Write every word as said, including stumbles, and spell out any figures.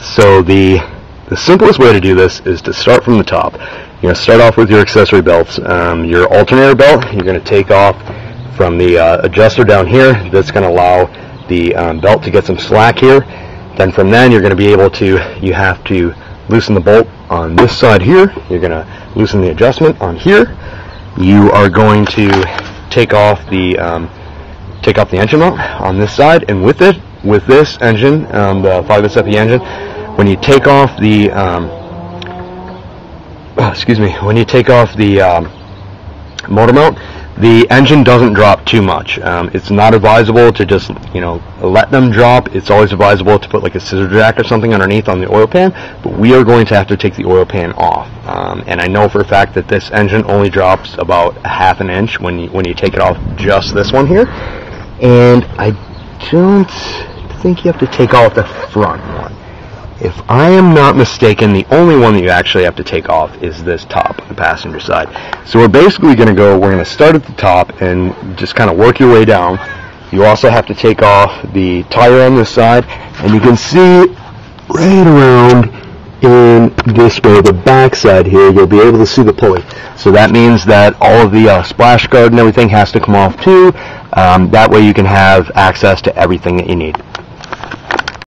So the the simplest way to do this is to start from the top. You're going to start off with your accessory belts. Um, your alternator belt, you're going to take off from the uh, adjuster down here. That's going to allow the um, belt to get some slack here. Then from then you're going to be able to, you have to loosen the bolt on this side here. You're going to loosen the adjustment on here. You are going to take off the um, take off the engine mount on this side, and with it, with this engine, um, the five S F E engine, when you take off the um, oh, excuse me, when you take off the um, motor mount, the engine doesn't drop too much. Um, it's not advisable to just, you know, let them drop. It's always advisable to put like a scissor jack or something underneath on the oil pan, but we are going to have to take the oil pan off. Um, and I know for a fact that this engine only drops about a half an inch when you, when you take it off just this one here. And I don't think you have to take off the front one. If I am not mistaken, the only one that you actually have to take off is this top on the passenger side. So we're basically going to go, we're going to start at the top and just kind of work your way down. You also have to take off the tire on this side, and you can see right around in this way, the back side here, you'll be able to see the pulley. So that means that all of the uh, splash guard and everything has to come off too. Um, that way you can have access to everything that you need.